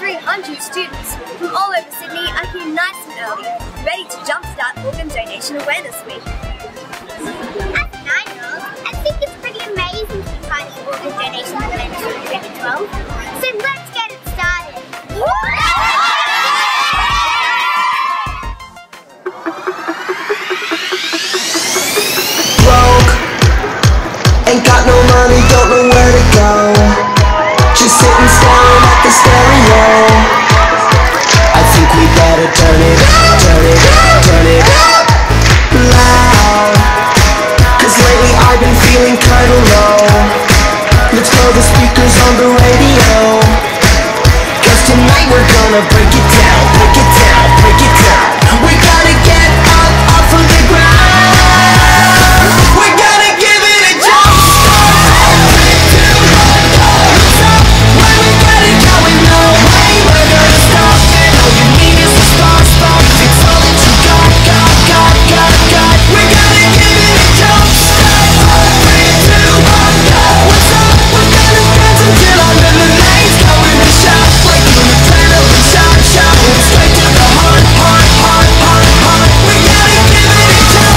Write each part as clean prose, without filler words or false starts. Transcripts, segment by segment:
300 students from all over Sydney are here nice and early, ready to jumpstart Organ Donation Awareness Week. As a 9-year-old, I think it's pretty amazing to be part of the Organ Donation Awareness Week 2012. So let's get it started. Broke, ain't got no money, don't know where to go. Just sitting staring at the stereo. I think we better turn it loud. Cause lately I've been feeling kinda low. Let's blow the speakers on the radio. Cause tonight we're gonna break it down. We gotta get up off of the ground. We gotta give it a jump. When we got it going, no way we're gonna stop. And all you need is a spark. It's all that you got. We gotta give it a jump. 3, 2, 1, go. What's up? We're gonna dance until our lemonade's going to shop. Like an adrenaline shot. Straight to the heart. We gotta give it a jump.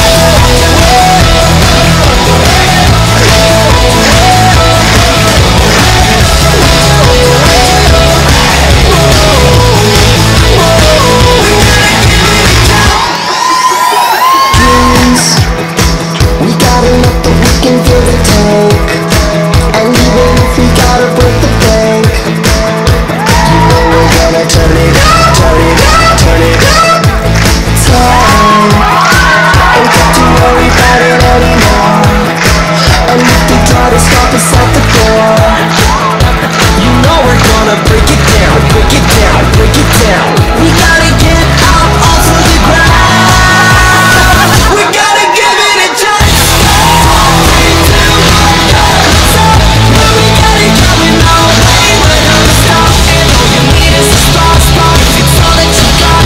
Dreams, we got enough that we can give and take. And even if we gotta break the bank, you know we're gonna turn it time. Ain't got to worry about it anymore. And if they try to stop us at the door, you know we're gonna break it down. We gotta get out off of the ground. We gotta give it a jump. 3, 2, 1, go. When we got it going, no way we're gonna stop. And all you need is a spark. It's all that you got.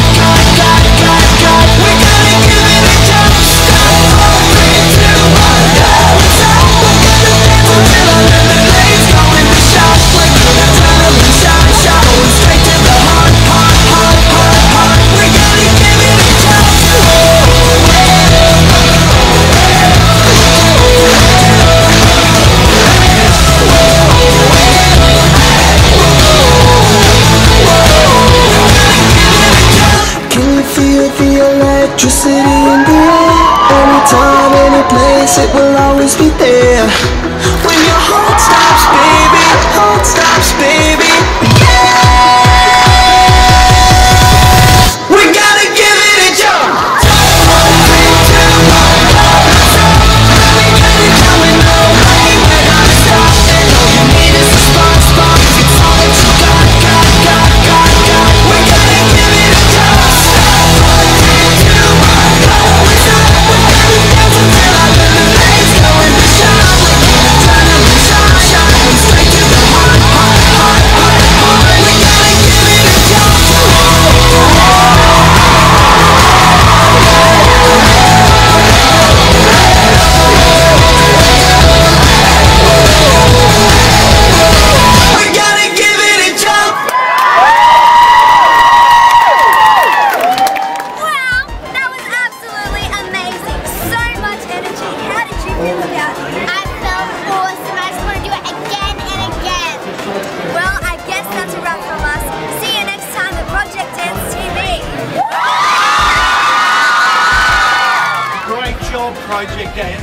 We gotta give it a jump. 3, 2, 1, go. We're gonna dance until our lemonade's going to shop. Like an adrenaline shot. Going straight to the heart. We gotta give it a jump. Can you feel the electricity in the air? Anytime, any place, it will always be there. When your heart stops, baby, yeah. We gotta give it a jump. 3, 2, 1, go. When we got it going, no way we're gonna stop. And all you need is a spark. It's all that you got. We gotta give it a jump. 3, 2, 1, go. We're gonna dance until our lemonade's going to shop. Like an adrenaline shot. Going straight to the heart. We gotta give it a jump. We gotta give it a jump. Wow, that was absolutely amazing. So much energy. How did you feel about it? I felt awesome. I just want to do it again and again. Well, I guess that's a wrap from us. See you next time at Project Dance TV. Great job, Project Dance.